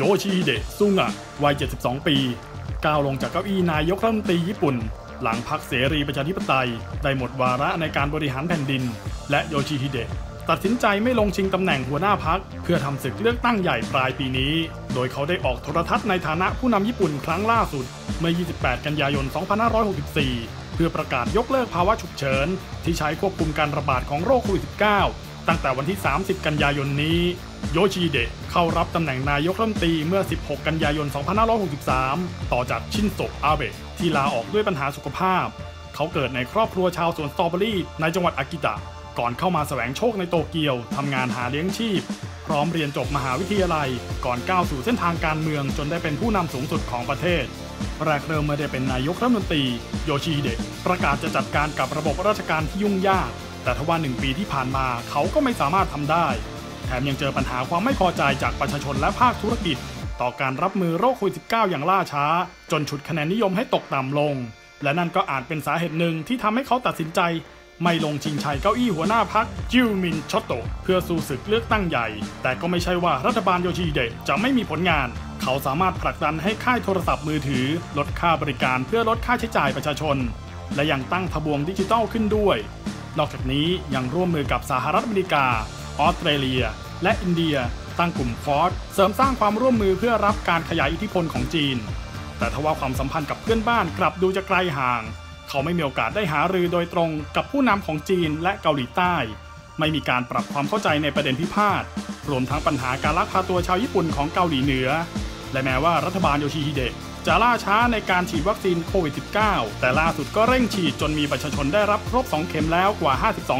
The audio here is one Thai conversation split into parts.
โยชิฮิเดะซุงะวัย 72 ปีก้าวลงจากเก้าอี้นายกรัฐมนตรีญี่ปุ่นหลังพรรคเสรีประชาธิปไตยได้หมดวาระในการบริหารแผ่นดินและโยชิฮิเดะตัดสินใจไม่ลงชิงตำแหน่งหัวหน้าพรรคเพื่อทำศึกเลือกตั้งใหญ่ปลายปีนี้โดยเขาได้ออกโทรทัศน์ในฐานะผู้นำญี่ปุ่นครั้งล่าสุดเมื่อ 28 กันยายน 2564 เพื่อประกาศยกเลิกภาวะฉุกเฉินที่ใช้ควบคุมการระบาดของโรคโควิด -19 ตั้งแต่วันที่ 30 กันยายนนี้โยชิฮิเดะเข้ารับตำแหน่งนายกรัฐมนตรีเมื่อ 16 กันยายน 2563 ต่อจากชินโซอาเบะที่ลาออกด้วยปัญหาสุขภาพเขาเกิดในครอบครัวชาวสวนสตรอเบอรี่ในจังหวัดอากิตะก่อนเข้ามาแสวงโชคในโตเกียวทำงานหาเลี้ยงชีพพร้อมเรียนจบมหาวิทยาลัยก่อนก้าวสู่เส้นทางการเมืองจนได้เป็นผู้นำสูงสุดของประเทศแรกเริ่มเมื่อได้เป็นนายกรัฐมนตรีโยชิฮิเดะประกาศจะจัดการกับระบบราชการที่ยุ่งยากแต่ทว่า1 ปีที่ผ่านมาเขาก็ไม่สามารถทำได้แถมยังเจอปัญหาความไม่พอใจจากประชาชนและภาคธุรกิจต่อการรับมือโรคโควิด -19 อย่างล่าช้าจนฉุดคะแนนนิยมให้ตกต่ำลงและนั่นก็อาจเป็นสาเหตุหนึ่งที่ทำให้เขาตัดสินใจไม่ลงชิงชัยเก้าอี้หัวหน้าพรรคจิวมินชอตโตเพื่อสู้ศึกเลือกตั้งใหญ่แต่ก็ไม่ใช่ว่ารัฐบาลโยชิฮิเดะจะไม่มีผลงานเขาสามารถผลักดันให้ค่ายโทรศัพท์มือถือลดค่าบริการเพื่อลดค่าใช้จ่ายประชาชนและยังตั้งทบวงดิจิทัลขึ้นด้วยนอกจากนี้ยังร่วมมือกับสหรัฐอเมริกาออสเตรเลียและอินเดียตั้งกลุ่มฟอร์ดเสริมสร้างความร่วมมือเพื่อรับการขยายอิทธิพลของจีนแต่ทว่าความสัมพันธ์กับเพื่อนบ้านกลับดูจะไกลห่างเขาไม่มีโอกาสได้หารือโดยตรงกับผู้นำของจีนและเกาหลีใต้ไม่มีการปรับความเข้าใจในประเด็นพิพาทรวมทั้งปัญหาการลักพาตัวชาวญี่ปุ่นของเกาหลีเหนือและแม้ว่ารัฐบาลโยชิฮิเดะจะล่าช้าในการฉีดวัคซีนโควิด -19 แต่ล่าสุดก็เร่งฉีดจนมีประชาชนได้รับครบ 2 เข็มแล้วกว่า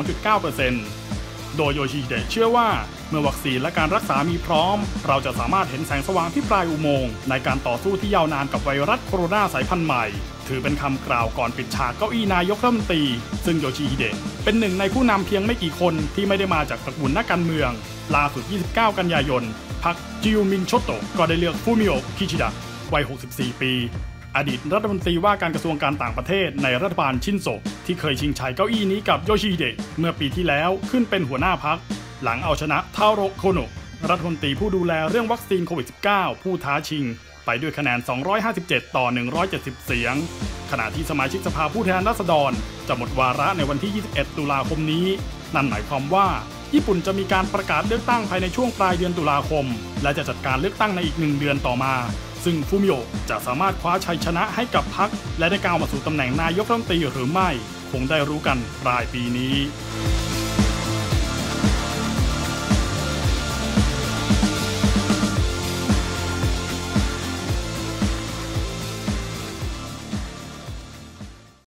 52.9% โดยโยชิฮิเดะเชื่อว่าเมื่อวัคซีนและการรักษามีพร้อมเราจะสามารถเห็นแสงสว่างที่ปลายอุโมงค์ในการต่อสู้ที่ยาวนานกับไวรัสโคโรนาสายพันธุ์ใหม่ถือเป็นคำกล่าวก่อนปิดฉากเก้าอี้นายกรัฐมนตรีซึ่งโยชิฮิเดะเป็นหนึ่งในผู้นำเพียงไม่กี่คนที่ไม่ได้มาจากตระกูลนักการเมืองล่าสุด 29 กันยายนพรรคจิวมินชโตะก็ได้เลือกฟูมิโอะคิชิดะวัย 64 ปีอดีตรัฐมนตรีว่าการกระทรวงการต่างประเทศในรัฐบาลชินโซะที่เคยชิงชัยเก้าอี้นี้กับโยชิฮิเดะเมื่อปีที่แล้วขึ้นเป็นหัวหน้าพรรคหลังเอาชนะทาโร่โคโนะรัฐมนตรีผู้ดูแลเรื่องวัคซีนโควิด -19 ผู้ท้าชิงไปด้วยคะแนน 257 ต่อ 170 เสียงขณะที่สมาชิกสภาผู้แทนราษฎรจะหมดวาระในวันที่ 21 ตุลาคมนี้นั่นหมายความว่าญี่ปุ่นจะมีการประกาศเลือกตั้งภายในช่วงปลายเดือนตุลาคมและจะจัดการเลือกตั้งในอีก1 เดือนต่อมาซึ่งฟูมิโอะจะสามารถคว้าชัยชนะให้กับพรรคและได้ก้าวมาสู่ตำแหน่งนายกรัฐมนตรีหรือไม่คงได้รู้กันปลายปีนี้